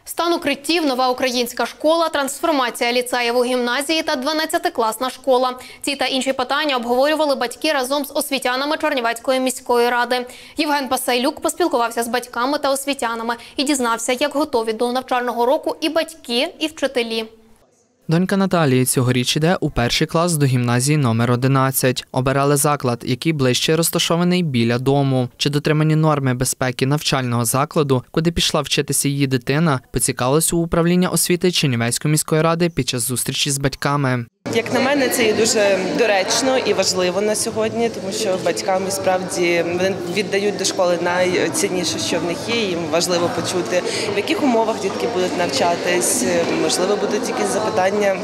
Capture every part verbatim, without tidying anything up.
Стан укриттів, нова українська школа, трансформація ліцеїв у гімназії та дванадцятикласна школа. Ці та інші питання обговорювали батьки разом з освітянами Чернівецької міської ради. Євген Пасайлюк поспілкувався з батьками та освітянами і дізнався, як готові до навчального року і батьки, і вчителі. Донька Наталії цьогоріч іде у перший клас до гімназії номер одинадцять. Обирали заклад, який ближче розташований біля дому. Чи дотримані норми безпеки навчального закладу, куди пішла вчитися її дитина, поцікавилось у управління освіти Чернівецької міської ради під час зустрічі з батьками. Як на мене, це є дуже доречно і важливо на сьогодні, тому що батькам справді віддають до школи найцінніше, що в них є. Їм важливо почути, в яких умовах дітки будуть навчатись, можливо, будуть якісь запитання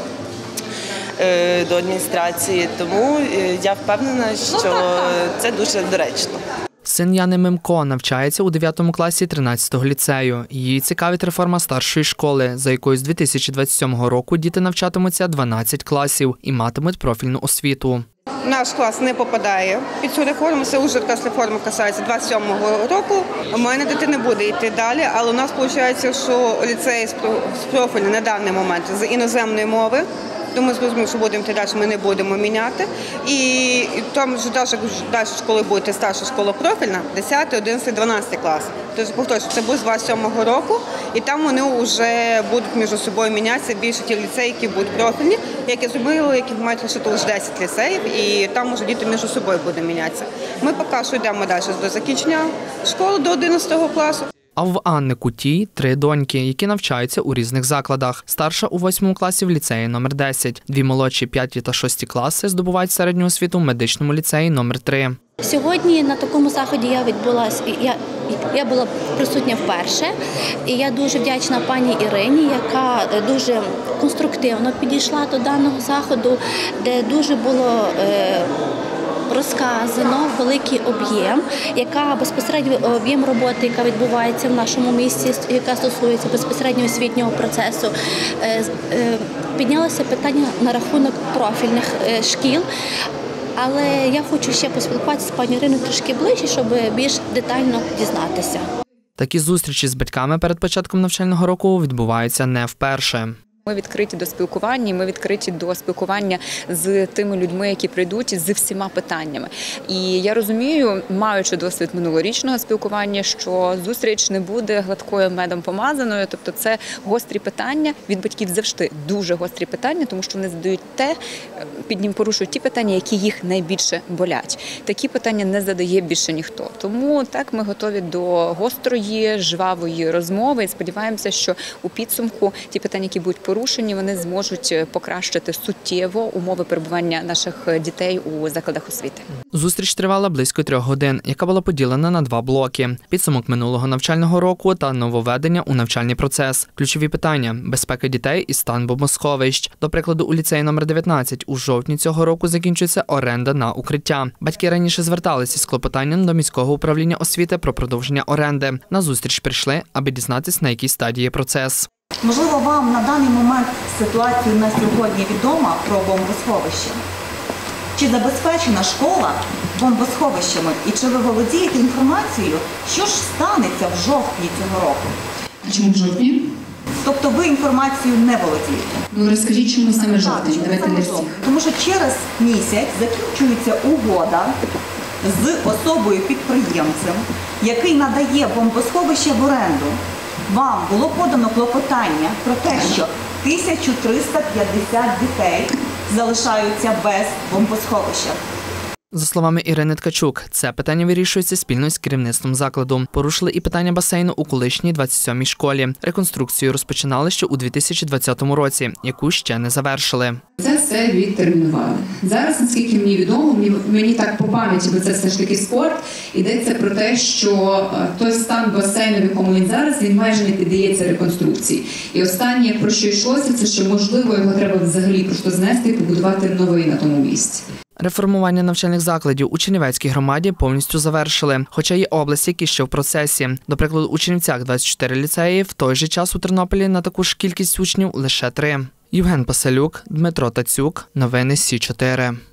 до адміністрації. Тому я впевнена, що це дуже доречно. Син Яни Мимко навчається у дев'ятому класі тринадцятого ліцею. Її цікавить реформа старшої школи, за якою з дві тисячі двадцять сьомого року діти навчатимуться дванадцять класів і матимуть профільну освіту. Наш клас не попадає під цю реформу, це вже якась реформа касається двадцять сьомого року. У мене дитина буде йти далі, але у нас виходить, що ліцей з профілю на даний момент з іноземної мови. Тому зрозуміло, що будемо йти далі, ми не будемо міняти. І там вже далі школи буде старша школа профільна, десятий, одинадцятий, дванадцятий клас. Тобто, повторюю, це буде з двадцять сьомого року, і там вони вже будуть між собою мінятися більше ті ліцеї, які будуть профільні, які зробили, які мають лише лише десять ліцеїв, і там вже діти між собою будуть мінятися. Ми поки що йдемо далі до закінчення школи, до одинадцятого класу. А в Анни Кутій три доньки, які навчаються у різних закладах. Старша у восьмому класі в ліцеї номер десять. Дві молодші п'яті та шості класи здобувають середню освіту в медичному ліцеї номер три. Сьогодні на такому заході я відбулася, я, я була присутня вперше. І я дуже вдячна пані Ірині, яка дуже конструктивно підійшла до даного заходу, де дуже було Е, розказано великий об'єм, яка безпосередньо об'єм роботи, яка відбувається в нашому місті, яка стосується безпосередньо освітнього процесу. Піднялося питання на рахунок профільних шкіл, але я хочу ще поспілкуватися з пані Іриною трошки ближче, щоб більш детально дізнатися. Такі зустрічі з батьками перед початком навчального року відбуваються не вперше. Ми відкриті до спілкування, ми відкриті до спілкування з тими людьми, які прийдуть з всіма питаннями. І я розумію, маючи досвід минулорічного спілкування, що зустріч не буде гладкою медом помазаною, тобто це гострі питання, від батьків завжди дуже гострі питання, тому що вони задають те, під ним порушують ті питання, які їх найбільше болять. Такі питання не задає більше ніхто. Тому так ми готові до гострої, жвавої розмови і сподіваємося, що у підсумку ті питання, які будуть порушені, вони зможуть покращити суттєво умови перебування наших дітей у закладах освіти. Зустріч тривала близько трьох годин, яка була поділена на два блоки. Підсумок минулого навчального року та нововведення у навчальний процес. Ключові питання – безпека дітей і стан бомбосховищ. До прикладу, у ліцеї номер дев'ятнадцять у жовтні цього року закінчується оренда на укриття. Батьки раніше зверталися з клопотанням до міського управління освіти про продовження оренди. На зустріч прийшли, аби дізнатися, на якій стадії процес. Можливо, вам на даний момент ситуація на сьогодні відома про бомбосховище? Чи забезпечена школа бомбосховищами? І чи ви володієте інформацією, що ж станеться в жовтні цього року? А чому в жовтні? Тобто ви інформацією не володієте? Ну розкажіть, чому саме жовтень? Давайте не всіх. Тому що через місяць закінчується угода з особою-підприємцем, який надає бомбосховище в оренду. Вам було подано клопотання про те, що тисяча триста п'ятдесят дітей залишаються без бомбосховища. За словами Ірини Ткачук, це питання вирішується спільно з керівництвом закладу. Порушили і питання басейну у колишній двадцять сьомій школі. Реконструкцію розпочинали ще у дві тисячі двадцятому році, яку ще не завершили. Це все відтермінували. Зараз, наскільки мені відомо, мені, мені так по пам'яті, бо це все ж таки спорт, йдеться про те, що той стан басейну, в якому він зараз, він майже не піддається реконструкції. І останнє, про що йшлося, це що, можливо, його треба взагалі просто знести і побудувати новий на тому місці. Реформування навчальних закладів у Чернівецькій громаді повністю завершили, хоча є області, які ще в процесі. До прикладу, у Чернівцях двадцять чотири ліцеї, в той же час у Тернополі на таку ж кількість учнів лише три. Євген Пасайлюк, Дмитро Тацюк. Новини Сі чотири.